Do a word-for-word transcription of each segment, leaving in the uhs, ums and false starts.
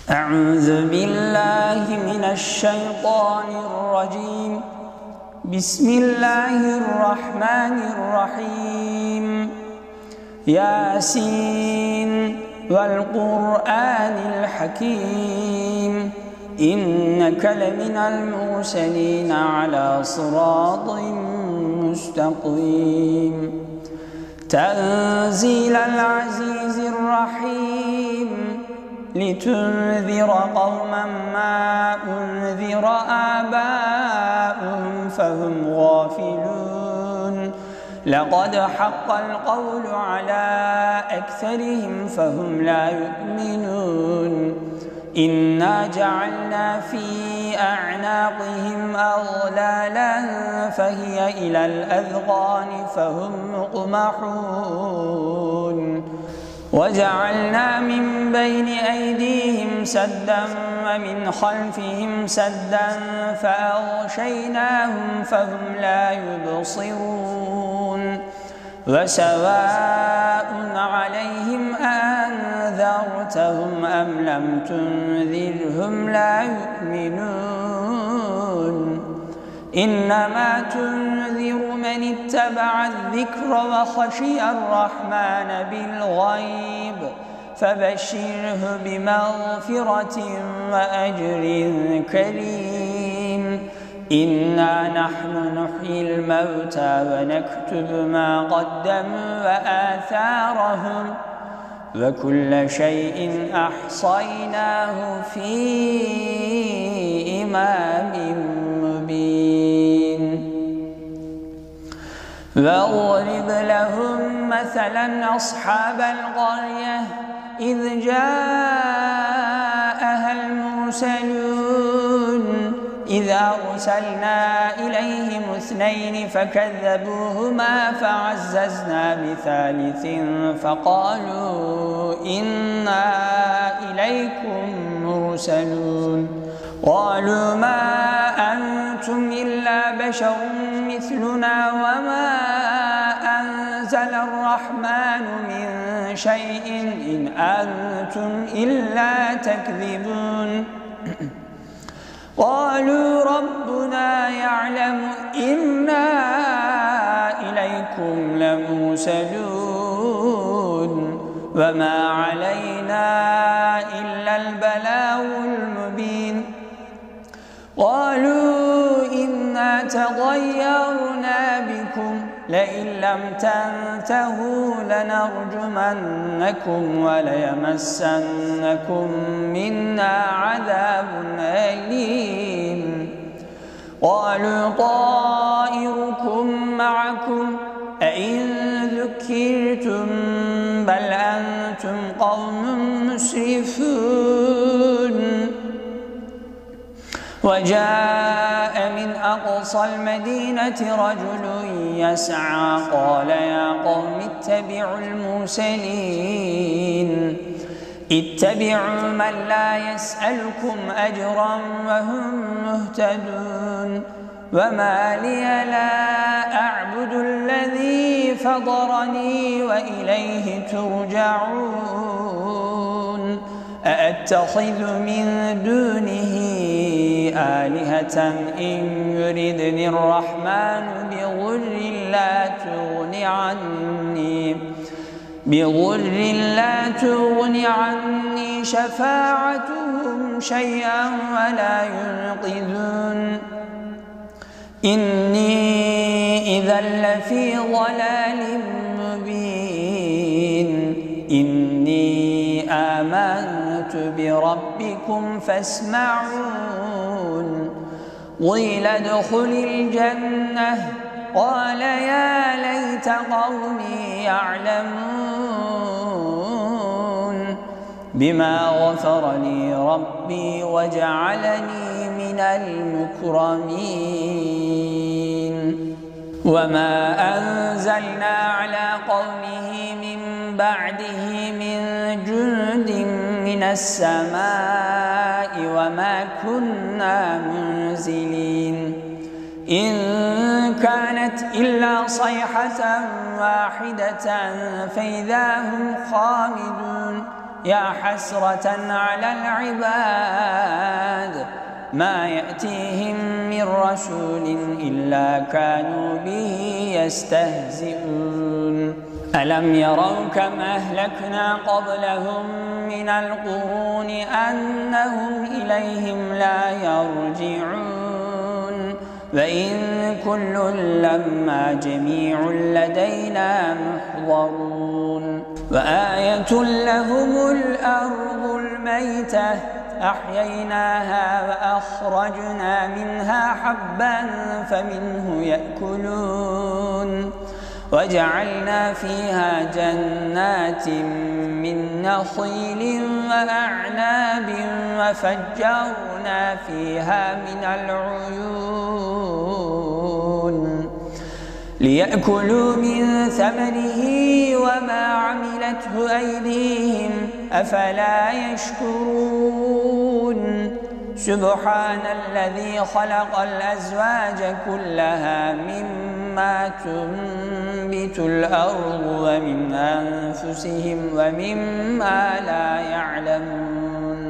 أعوذ بالله من الشيطان الرجيم. بسم الله الرحمن الرحيم. ياسين والقرآن الحكيم إنك لمن المرسلين على صراط مستقيم. تنزيل العزيز الرحيم لتنذر قوما ما أنذر آباؤهم فهم غافلون. لقد حق القول على أكثرهم فهم لا يؤمنون. إنا جعلنا في أعناقهم أغلالا فهي إلى الأذقان فهم مقمحون. وجعلنا من بين أيديهم سدا ومن خلفهم سدا فأغشيناهم فهم لا يبصرون. وسواء عليهم أأنذرتهم أم لم تنذرهم لا يؤمنون. إنما تنذر من اتبع الذكر وخشي الرحمن بالغيب فبشره بمغفرة وأجر كريم. إنا نحن نحيي الموتى ونكتب ما قدموا وآثارهم وكل شيء أحصيناه في إمام مبين. واضرب لهم مثلا أصحاب القرية إذ جاءها المرسلون إذ أرسلنا إليهم اثنين فكذبوهما فعززنا بثالث فقالوا إنا إليكم مرسلون. قالوا ما أنتم إلا بشر مثلنا وما أنزل الرحمن من شيء إن أنتم إلا تكذبون. قالوا ربنا يعلم إنا إليكم لمرسلون وما علينا إلا البلاغ المبين. قالوا إنا تطيرنا بكم لئن لم تنتهوا لنرجمنكم وليمسنكم منا عذاب أليم. قالوا طائركم معكم أئن ذكرتم بل أنتم قوم مسرفون. وجاء من أقصى المدينة رجل يسعى قال يا قوم اتبعوا المرسلين اتبعوا من لا يسألكم أجرا وهم مهتدون. وما لي لا أعبد الذي فطرني وإليه ترجعون. أأتخذ من دونه آلهة إن يردني الرحمن بضر لا تغن عني بضر لا تغن عني شفاعتهم شيئا ولا ينقذون. إني إذا لفي ضلال مبين. إني آمنت بربكم فاسمعون. قيل ادخل الجنة قال يا ليت قومي يعلمون بما غفر لي ربي وجعلني من المكرمين. وما أنزلنا على قومه من بعده من جند من السماء وما كنا منزلين. إن كانت إلا صيحة واحدة فإذا هم خامدون. يا حسرة على العباد ما يأتيهم من رسول إلا كانوا به يستهزئون ألم يروا كم أهلكنا قبلهم من القرون أنهم إليهم لا يرجعون وإن كل لما جميع لدينا محضرون وآية لهم الأرض الميتة أحييناها وأخرجنا منها حبا فمنه يأكلون وجعلنا فيها جنات من نخيل وأعناب وفجرنا فيها من العيون ليأكلوا من ثمره وما عملته أيديهم أفلا يشكرون سبحان الذي خلق الأزواج كلها مما تنبت الأرض ومن أنفسهم ومما لا يعلمون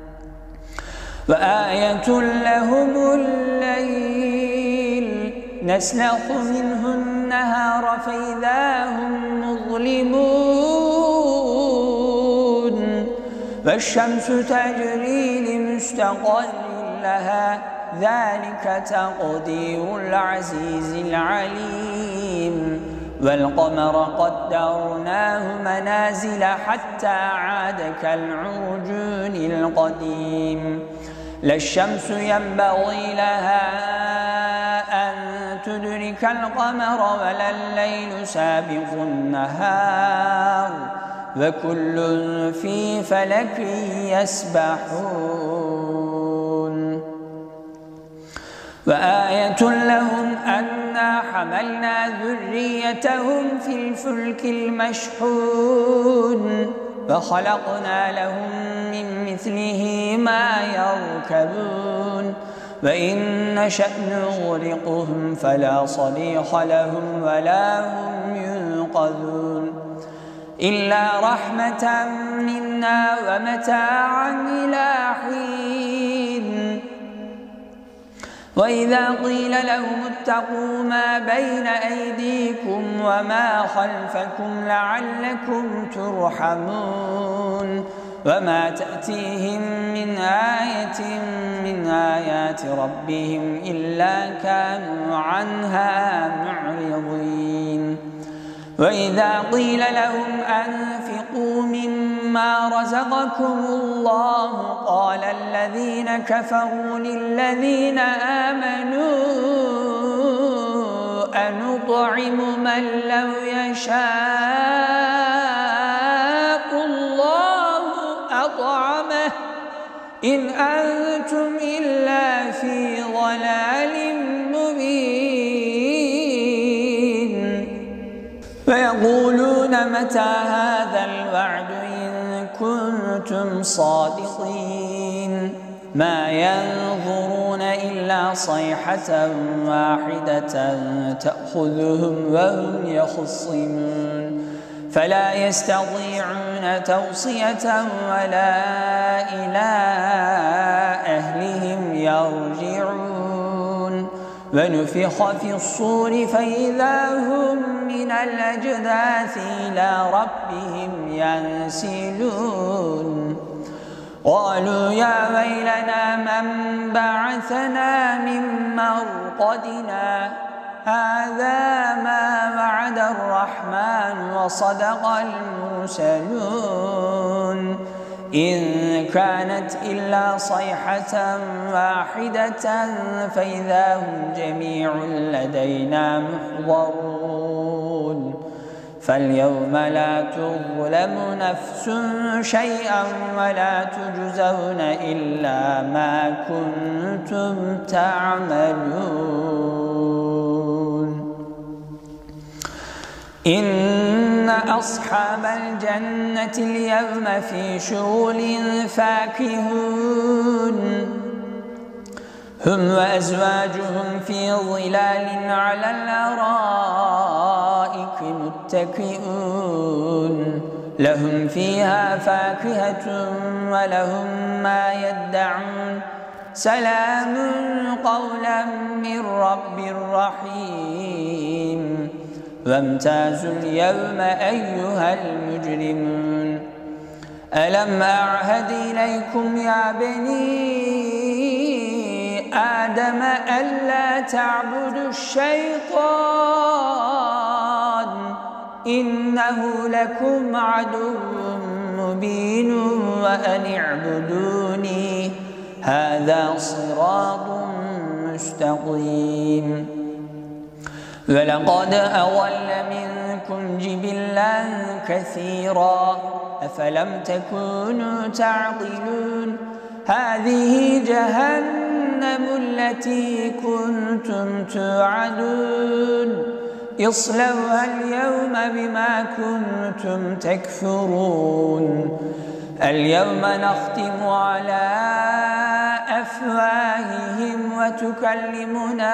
وآية لهم الليل نسلخ منه النهار فإذا هم مظلمون والشمس تجري لمستقر لها ذلك تقدير العزيز العليم والقمر قدرناه منازل حتى عاد كالعرجون القديم لا الشمس ينبغي لها أن تدرك القمر ولا الليل سابق النهار وكل في فلك يسبحون وآية لهم أنا حملنا ذريتهم في الفلك المشحون وخلقنا لهم من مثله ما يركبون وإن نشأ نغرقهم فلا صريخ لهم ولا هم ينقذون إلا رحمة منا ومتاعا إلى حين وإذا قيل لهم اتقوا ما بين أيديكم وما خلفكم لعلكم ترحمون وما تأتيهم من آية من آيات ربهم إلا كانوا عنها معرضين وإذا قيل لهم أنفقوا مما رزقكم الله قال الذين كفروا للذين آمنوا أنطعم من لو يشاء الله أطعمه إن أنتم إلا في ضلال مبين فيقولون متى هذا الوعد إن كنتم صادقين ما ينظرون إلا صيحة واحدة تأخذهم وهم يخصمون فلا يستطيعون توصية ولا إلى أهلهم يرجعون ونفخ في الصور فإذا هم من الأجداث إلى ربهم ينسلون قالوا يا ويلنا من بعثنا من مرقدنا هذا ما وعد الرحمن وصدق المرسلون إن كانت إلا صيحة واحدة فإذا هم جميع لدينا محضرون فاليوم لا تظلم نفس شيئا ولا تجزون إلا ما كنتم تعملون إن أصحاب الجنة اليوم في شغل فاكهون هم وأزواجهم في ظلال على الأرائك متكئون لهم فيها فاكهة ولهم ما يدعون سلام قولا من رب رحيم وامتازوا اليوم أيها المجرمون ألم أعهد إليكم يا بني آدم ألا تعبدوا الشيطان إنه لكم عدو مبين وأن اعبدوني هذا صراط مستقيم ولقد أضل منكم جبلا كثيرا أفلم تكونوا تعقلون هذه جهنم التي كنتم توعدون اصلوها اليوم بما كنتم تكفرون اليوم نختم على أفواههم وتكلمنا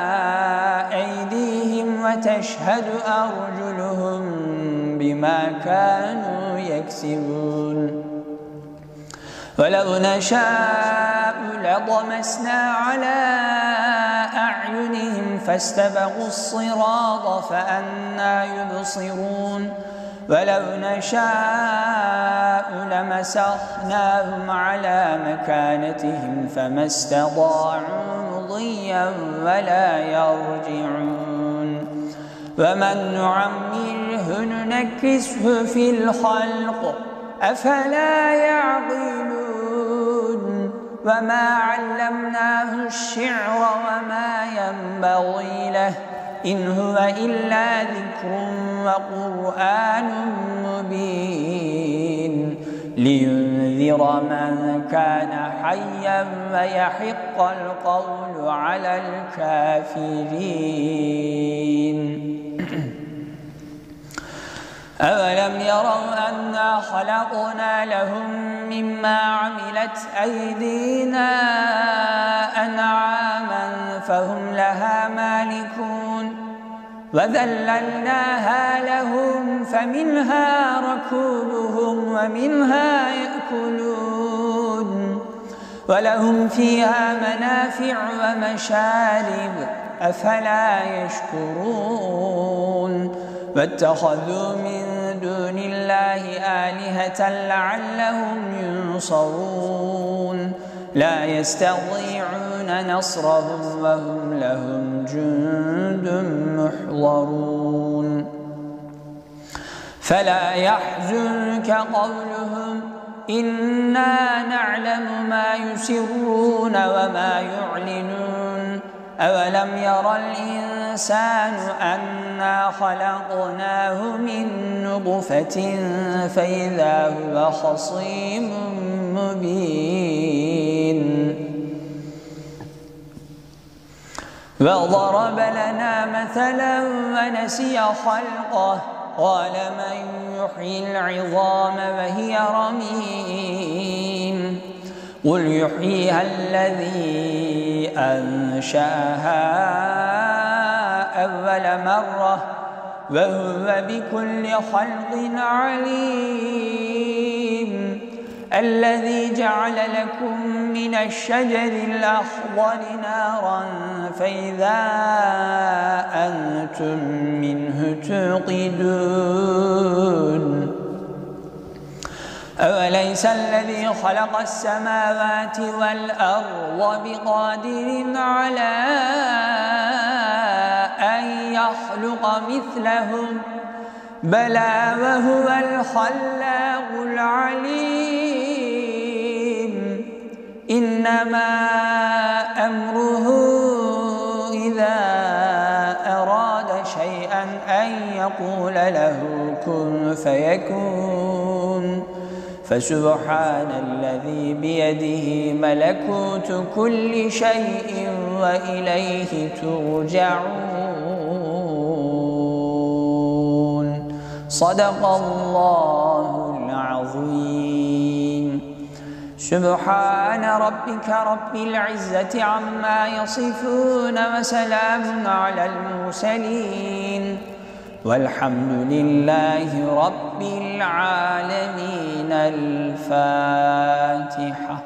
أيديهم وتشهد أرجلهم بما كانوا يكسبون ولو نشاء لطمسنا على أعينهم فاستبقوا الصراط فأنى يبصرون ولو نشاء لمسخناهم على مكانتهم فما استطاعوا مضيا ولا يرجعون ومن نعمره ننكسه في الخلق أفلا يعقلون وما علمناه الشعر وما ينبغي له إن هو إلا ذكر وقرآن مبين لينذر من كان حيا ويحق القول على الكافرين أولم يروا أنا خلقنا لهم مما عملت أيدينا أنعاما فهم لها مالكون وذللناها لهم فمنها ركوبهم ومنها يأكلون ولهم فيها منافع ومشارب أفلا يشكرون واتخذوا من دون الله آلهة لعلهم ينصرون لا يستطيعون نصرهم وهم لهم جند محضرون فلا يحزنك قولهم إنا نعلم ما يسرون وما يعلنون أولم ير الإنسان أنا خلقناه من نطفة فإذا هو خصيم مبين وضرب لنا مثلا ونسي خلقه قال من يحيي العظام وهي رميم قل يحييها الذي أنشأها أول مرة وهو بكل خلق عليم الذي جعل لكم من الشجر الأخضر نارا فإذا أنتم منه توقدون أوليس الذي خلق السماوات والأرض بقادر على أن يخلق مثلهم بلى وهو الخلاق العليم إنما أمره إذا أراد شيئا أن يقول له كن فيكون فسبحان الذي بيده ملكوت كل شيء وإليه ترجعون صدق الله العظيم سبحان ربك رب العزة عما يصفون وسلام على المرسلين والحمد لله رب العالمين. الفاتحة.